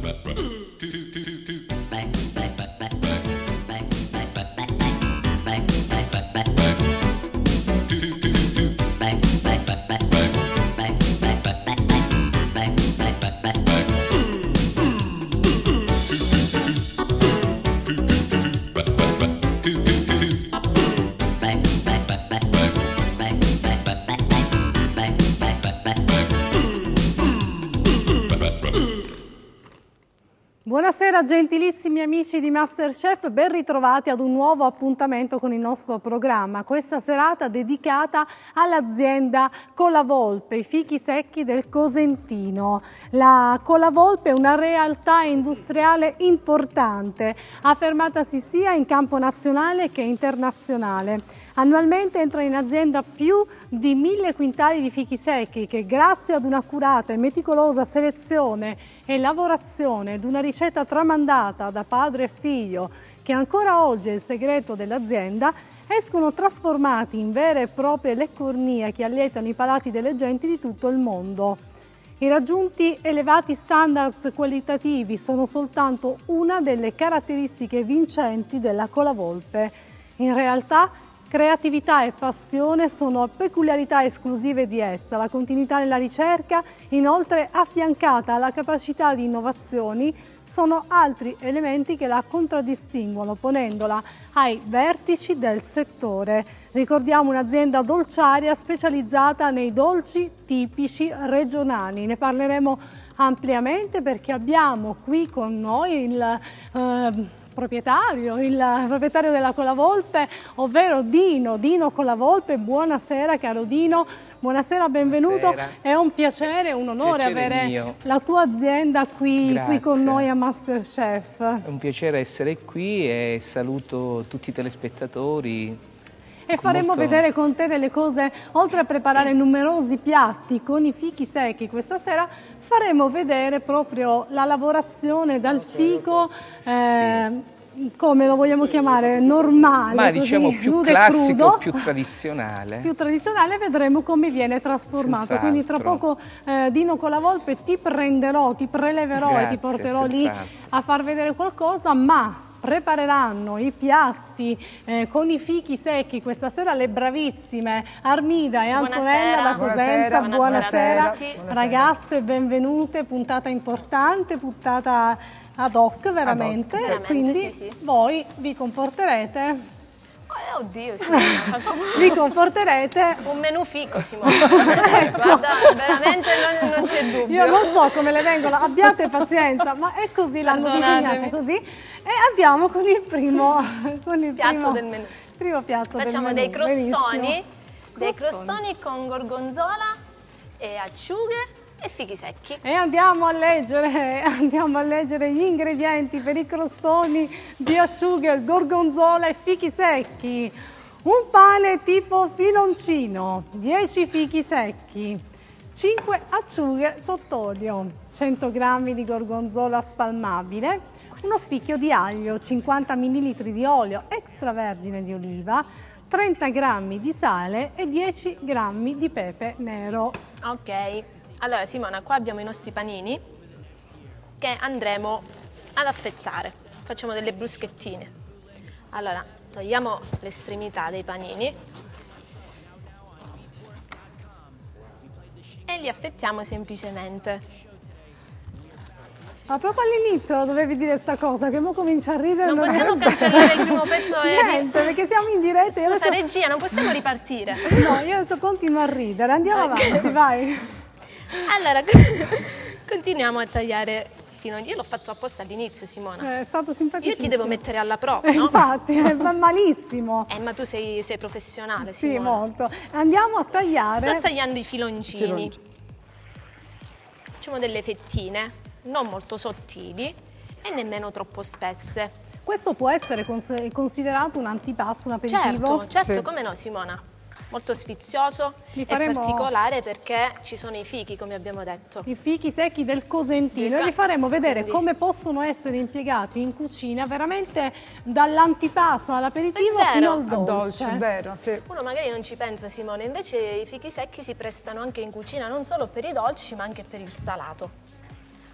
Buonasera gentilissimi amici di Masterchef, ben ritrovati ad un nuovo appuntamento con il nostro programma. Questa serata dedicata all'azienda Colavolpe, i fichi secchi del Cosentino. La Colavolpe è una realtà industriale importante, affermatasi sia in campo nazionale che internazionale. Annualmente entra in azienda più di 1000 quintali di fichi secchi che, grazie ad un'accurata e meticolosa selezione e lavorazione ed una ricetta tramandata da padre e figlio, che ancora oggi è il segreto dell'azienda, escono trasformati in vere e proprie leccornie che allietano i palati delle genti di tutto il mondo. I raggiunti elevati standards qualitativi sono soltanto una delle caratteristiche vincenti della Colavolpe. In realtà, creatività e passione sono peculiarità esclusive di essa, la continuità nella ricerca, inoltre affiancata alla capacità di innovazioni, sono altri elementi che la contraddistinguono, ponendola ai vertici del settore. Ricordiamo un'azienda dolciaria specializzata nei dolci tipici regionali. Ne parleremo ampliamente perché abbiamo qui con noi il proprietario della Colavolpe, ovvero Dino Colavolpe. Buonasera caro Dino, buonasera, benvenuto. Buonasera. È un piacere, un onore avere la tua azienda qui con noi a Masterchef. È un piacere essere qui e saluto tutti i telespettatori. E faremo vedere con te delle cose, oltre a preparare numerosi piatti con i fichi secchi questa sera, faremo vedere proprio la lavorazione dal fico, come lo vogliamo chiamare, normale, ma così, diciamo più classico, più tradizionale. Più tradizionale, vedremo come viene trasformato. Senz'altro. Quindi tra poco Dino Colavolpe ti prenderò, ti preleverò e ti porterò lì a far vedere qualcosa, ma prepareranno i piatti con i fichi secchi questa sera le bravissime Armida e Antonella da Cosenza. Buonasera. Ragazze, benvenute, puntata importante, puntata ad hoc veramente, quindi sì. Voi vi comporterete... oddio Simona, vi comporterete un menù fico Simona. Guarda, veramente non c'è dubbio. Io non so come le vengono, abbiate pazienza, ma è così, l'hanno disegnata così. E andiamo con il primo piatto del menù. Primo piatto Facciamo dei crostoni, crostoni con gorgonzola e acciughe e fichi secchi. E andiamo a leggere gli ingredienti per i crostoni di acciughe, gorgonzola e fichi secchi. Un pane tipo filoncino, 10 fichi secchi, 5 acciughe sott'olio, 100 g di gorgonzola spalmabile, uno spicchio di aglio, 50 ml di olio extravergine di oliva, 30 g di sale e 10 g di pepe nero. Ok, allora Simona, qua abbiamo i nostri panini che andremo ad affettare. Facciamo delle bruschettine. Allora, togliamo l'estremità dei panini e li affettiamo semplicemente. Ma proprio all'inizio lo dovevi dire sta cosa, che ora comincia a ridere. Non possiamo cancellare il primo pezzo. Niente, perché siamo in diretta. Scusa adesso... regia, non possiamo ripartire. No, io adesso continuo a ridere. Andiamo avanti, vai. Allora, continuiamo a tagliare fino... Io l'ho fatto apposta all'inizio, Simona. È stato simpatico. Io ti devo mettere alla prova, no? Infatti, è malissimo. Ma tu sei professionale, sì, Simona. Molto. Andiamo a tagliare. Sto tagliando i filoncini. Facciamo delle fettine non molto sottili e nemmeno troppo spesse. Questo può essere considerato un antipasto, un aperitivo? Certo, sì. Come no Simona? Molto sfizioso e particolare perché ci sono i fichi, come abbiamo detto. I fichi secchi del Cosentino. E vi faremo vedere come possono essere impiegati in cucina veramente dall'antipasto all'aperitivo fino al dolce. È vero, sì. Uno magari non ci pensa, Simone, invece i fichi secchi si prestano anche in cucina non solo per i dolci ma anche per il salato.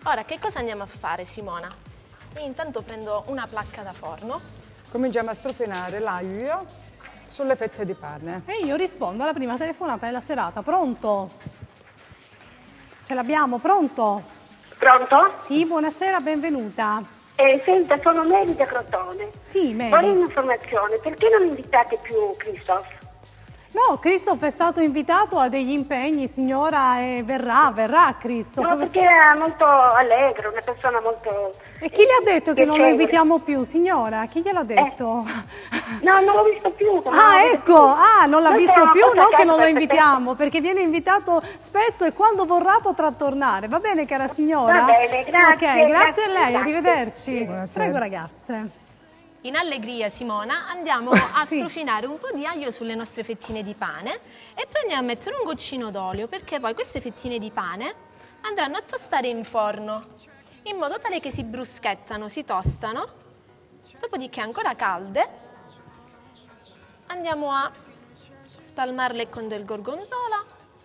Ora, che cosa andiamo a fare, Simona? Io intanto prendo una placca da forno. Cominciamo a strofinare l'aglio sulle fette di pane. E io rispondo alla prima telefonata della serata. Pronto? Ce l'abbiamo, pronto? Pronto? Sì, buonasera, benvenuta. Senta, sono Mary da Crotone. Sì, Vorrei Mary. un'informazione, perché non invitate più Christoph? No, Christoph è stato invitato a degli impegni, signora, e verrà Christoph. No, perché era molto allegro, una persona molto... E chi le ha detto che non lo piacevole. invitiamo più, signora? Chi gliel'ha detto? No, non l'ho visto più. Ah, ecco, non l'ha Noi visto siamo più, portati non che non lo per invitiamo, perché viene invitato spesso e quando vorrà potrà tornare. Va bene, cara signora? Va bene, grazie, Ok, grazie a lei, grazie. arrivederci. Buonasera. Prego, ragazze. In allegria, Simona, andiamo a Sì. strofinare un po' di aglio sulle nostre fettine di pane e poi andiamo a mettere un goccino d'olio, perché poi queste fettine di pane andranno a tostare in forno, in modo tale che si bruschettano, si tostano. Dopodiché, ancora calde, andiamo a spalmarle con del gorgonzola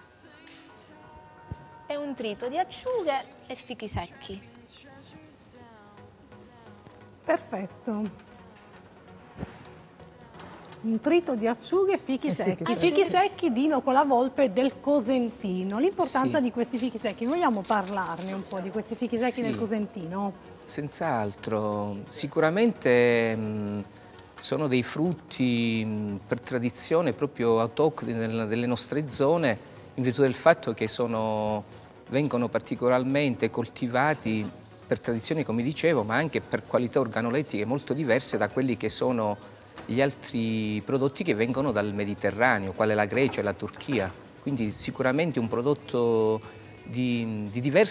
e un trito di acciughe e fichi secchi. Perfetto. Un trito di acciughe e fichi secchi. secchi. Fichi secchi di Nino con la Volpe del Cosentino. L'importanza Sì. di questi fichi secchi, vogliamo parlarne un po' di questi fichi secchi Sì. del Cosentino? Senz'altro, sicuramente sono dei frutti per tradizione proprio autoctoni delle nostre zone, in virtù del fatto che vengono particolarmente coltivati per tradizione, come dicevo, ma anche per qualità organolettiche molto diverse da quelli che sono gli altri prodotti che vengono dal Mediterraneo, quale la Grecia e la Turchia. Quindi sicuramente un prodotto di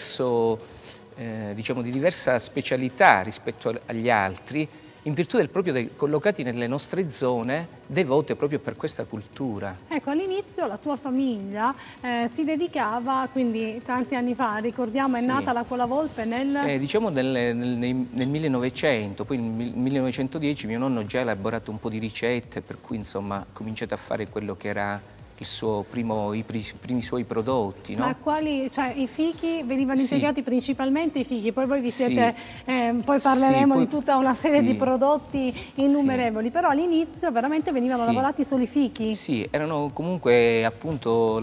diversa specialità rispetto agli altri, in virtù del proprio collocati nelle nostre zone devote proprio per questa cultura. Ecco, all'inizio la tua famiglia si dedicava, quindi tanti anni fa, ricordiamo, è Sì. nata la Colavolpe nel... Diciamo nel 1900, poi nel 1910 mio nonno già ha elaborato un po' di ricette, per cui insomma ha cominciato a fare quello che era i primi suoi prodotti, no? Ma quali, cioè i fichi venivano Sì. impiegati principalmente i fichi, poi voi vi Sì. siete, poi parleremo Sì, poi- di tutta una serie sì. di prodotti innumerevoli, però all'inizio veramente venivano Sì. lavorati solo i fichi. Sì, erano comunque appunto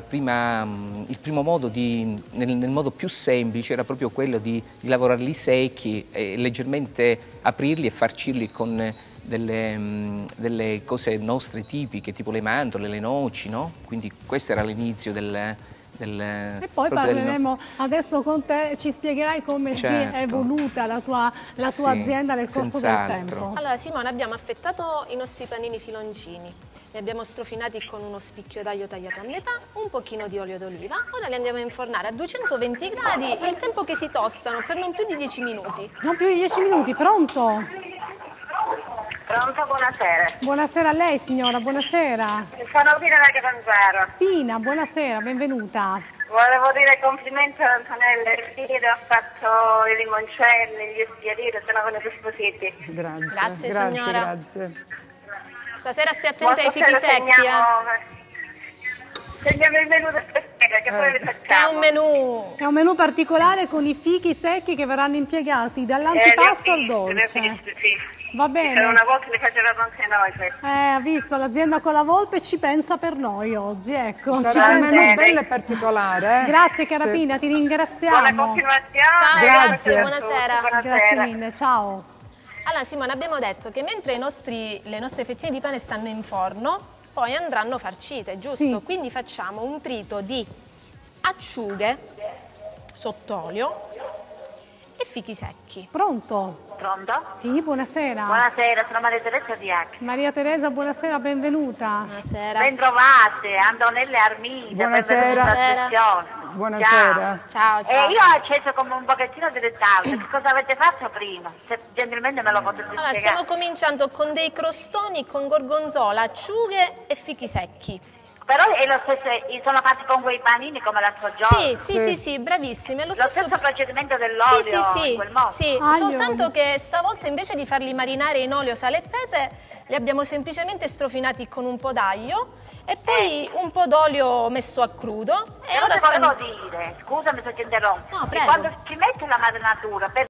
il primo modo nel modo più semplice era proprio quello di lavorarli secchi e leggermente aprirli e farcirli con delle cose nostre tipiche, tipo le mandorle, le noci, no? Quindi questo era l'inizio E poi proprio parleremo adesso con te, ci spiegherai come si è Certo. evoluta la tua Sì, azienda nel corso del senz'altro. tempo. Allora, Simona, abbiamo affettato i nostri panini filoncini, li abbiamo strofinati con uno spicchio d'aglio tagliato a metà, un pochino di olio d'oliva. Ora li andiamo a infornare a 220 gradi, il tempo che si tostano, per non più di 10 minuti. Non più di 10 minuti, pronto? Pronto, buonasera. Buonasera a lei signora, buonasera. Sono Pina da Catanzaro. Pina, buonasera, benvenuta. Volevo dire complimenti ad Antonella Ertile, ha fatto i limoncelli, gli spiedini, sono venuti spositi. Grazie. Grazie, signora. Grazie. Stasera stai attenta ai fichi Stasera secchi, segniamo il menù del stasera, che poi li Che è facciamo. un menù. È un menù particolare con i fichi secchi che verranno impiegati dall'antipasto al dolce. Sì. Va C'era bene. una volta li facevamo anche noi. Sì. Ha visto, l'azienda con la Volpe ci pensa per noi oggi, ecco. Ci Sarà un pensa- menù bello e particolare. Grazie cara Sì. Pina, ti Buona ringraziamo. continuazione. Ciao, Grazie. grazie, buonasera. Grazie mille, ciao. Allora, Simona, abbiamo detto che mentre le nostre fettine di pane stanno in forno, poi andranno farcite, giusto? Sì. Quindi facciamo un trito di acciughe sott'olio e fichi secchi. Pronto? Pronto? Sì, buonasera. Buonasera, sono Maria Teresa di H. Maria Teresa, buonasera, benvenuta. Buonasera. Ben trovate, Antonella Armida. Buonasera. Buonasera. Ciao, ciao. Io ho acceso come un pochettino di ritardo. Che cosa avete fatto prima? Se gentilmente me lo potete Allora, spiegare. stiamo cominciando con dei crostoni con gorgonzola, acciughe e fichi secchi. Però è lo stesso, sono fatti con quei panini come l'altro giorno. Sì, bravissime. È Lo stesso procedimento dell'olio Sì, in quel modo. sì, Aglio. soltanto che stavolta invece di farli marinare in olio, sale e pepe, li abbiamo semplicemente strofinati con un po' d'aglio e poi un po' d'olio messo a crudo. E Però ora ti volevo dire, scusami se ti interrompo, No, che prego. quando ci metti la marinatura, per